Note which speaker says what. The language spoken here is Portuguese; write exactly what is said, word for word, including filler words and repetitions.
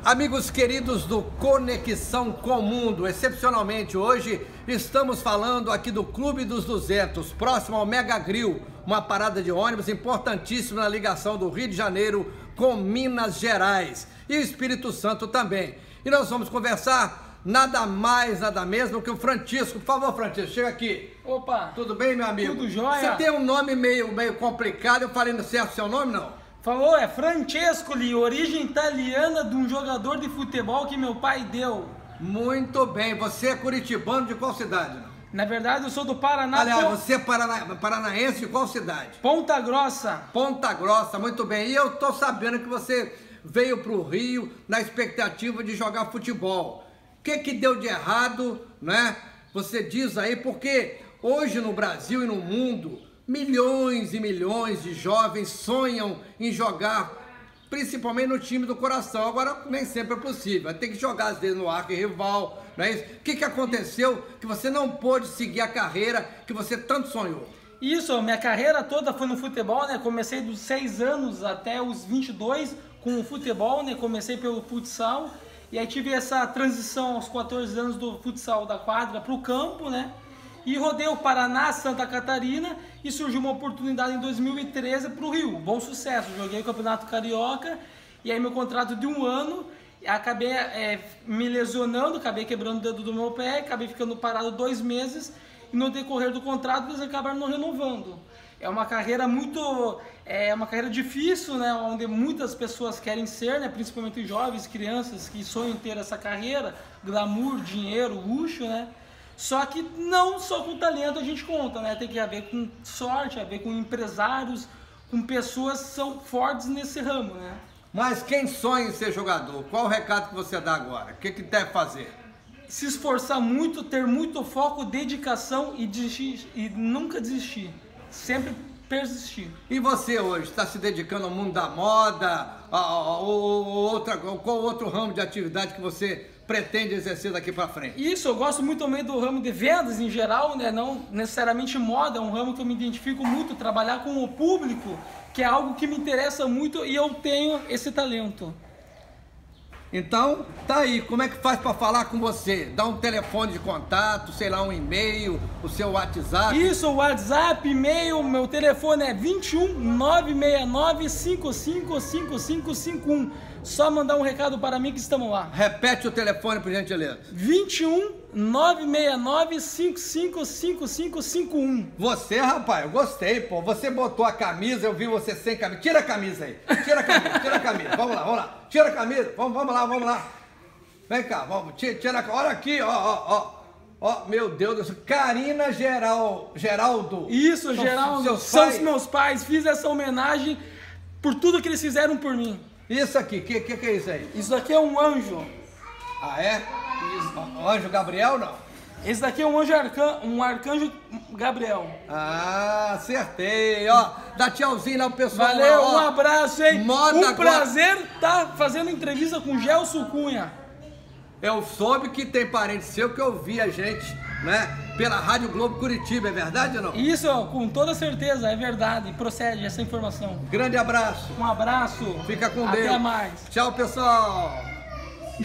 Speaker 1: Amigos queridos do Conexão com o Mundo, excepcionalmente hoje estamos falando aqui do Clube dos duzentos, próximo ao Mega Grill, uma parada de ônibus importantíssima na ligação do Rio de Janeiro com Minas Gerais e o Espírito Santo também. E nós vamos conversar nada mais, nada menos do que o Francisco. Por favor, Francisco, chega aqui.
Speaker 2: Opa!
Speaker 1: Tudo bem, meu amigo?
Speaker 2: Tudo jóia?
Speaker 1: Você tem um nome meio, meio complicado, eu falei certo o seu nome, não?
Speaker 2: Falou, é Francescoli, origem italiana de um jogador de futebol que meu pai deu.
Speaker 1: Muito bem, você é curitibano de qual cidade?
Speaker 2: Na verdade, eu sou do Paraná.
Speaker 1: Aliás,
Speaker 2: Pon...
Speaker 1: você é parana... paranaense de qual cidade?
Speaker 2: Ponta Grossa.
Speaker 1: Ponta Grossa, muito bem. E eu tô sabendo que você veio para o Rio na expectativa de jogar futebol. O que que deu de errado, né? Você diz aí, porque hoje no Brasil e no mundo, milhões e milhões de jovens sonham em jogar, principalmente no time do coração. Agora, nem sempre é possível. Tem que jogar, às vezes, no arquirrival, não é isso? O que que aconteceu que você não pôde seguir a carreira que você tanto sonhou?
Speaker 2: Isso, minha carreira toda foi no futebol, né? Comecei dos seis anos até os vinte e dois com o futebol, né? Comecei pelo futsal. E aí tive essa transição aos quatorze anos do futsal da quadra para o campo, né? E rodei o Paraná, Santa Catarina e surgiu uma oportunidade em dois mil e treze para o Rio. Bom sucesso, joguei o Campeonato Carioca e aí meu contrato de um ano, acabei é, me lesionando, acabei quebrando o dedo do meu pé, acabei ficando parado dois meses e no decorrer do contrato eles acabaram não renovando. É uma carreira muito, é uma carreira difícil, né, onde muitas pessoas querem ser, né, principalmente jovens, crianças que sonham em ter essa carreira, glamour, dinheiro, luxo, né? Só que não só com talento a gente conta, né? Tem que haver com sorte, haver com empresários, com pessoas que são fortes nesse ramo, né?
Speaker 1: Mas quem sonha em ser jogador, qual o recado que você dá agora? O que que deve fazer?
Speaker 2: Se esforçar muito, ter muito foco, dedicação e, desistir, e nunca desistir. Sempre persistir.
Speaker 1: E você hoje está se dedicando ao mundo da moda, ou outra, qual outro ramo de atividade que você pretende exercer daqui para frente?
Speaker 2: Isso, eu gosto muito também do ramo de vendas em geral, né? Não necessariamente moda, é um ramo que eu me identifico muito, trabalhar com o público, que é algo que me interessa muito e eu tenho esse talento.
Speaker 1: Então, tá aí, como é que faz para falar com você? Dá um telefone de contato, sei lá, um e-mail, o seu WhatsApp?
Speaker 2: Isso, o WhatsApp, e-mail, meu telefone é vinte e um, nove seis nove, cinco cinco cinco cinco cinco um. Só mandar um recado para mim que estamos lá.
Speaker 1: Repete o telefone, por gentileza.
Speaker 2: vinte e um, nove seis nove, cinco cinco cinco cinco cinco um.
Speaker 1: Você, rapaz, eu gostei, pô. Você botou a camisa, eu vi você sem camisa. Tira a camisa aí. Tira a camisa, tira a camisa. Vamos lá, vamos lá. Tira a camisa. Vamos, vamos lá, vamos lá. Vem cá, vamos. Tira, tira a... Olha aqui, ó, ó, ó. Ó, meu Deus do céu. Karina Geral... Geraldo.
Speaker 2: Isso,
Speaker 1: são,
Speaker 2: Geraldo.
Speaker 1: Seus
Speaker 2: são
Speaker 1: pais?
Speaker 2: os meus pais. Fiz essa homenagem por tudo que eles fizeram por mim.
Speaker 1: Isso aqui, o que, que, que é isso aí?
Speaker 2: Isso aqui é um anjo.
Speaker 1: Ah, é? Isso. Anjo Gabriel, não?
Speaker 2: Esse daqui é um anjo arcan... um arcanjo Gabriel.
Speaker 1: Ah, acertei, ó. Dá tchauzinho lá pro pessoal.
Speaker 2: Valeu,
Speaker 1: lá,
Speaker 2: um abraço, hein?
Speaker 1: Moda
Speaker 2: um
Speaker 1: agora...
Speaker 2: prazer estar tá fazendo entrevista com Gelson Cunha.
Speaker 1: Eu soube que tem parente seu que ouvia a gente, né? Pela Rádio Globo Curitiba, é verdade ou não?
Speaker 2: Isso, com toda certeza, é verdade. Procede essa informação.
Speaker 1: Grande abraço.
Speaker 2: Um abraço.
Speaker 1: Fica com
Speaker 2: Até
Speaker 1: Deus.
Speaker 2: Até mais.
Speaker 1: Tchau, pessoal.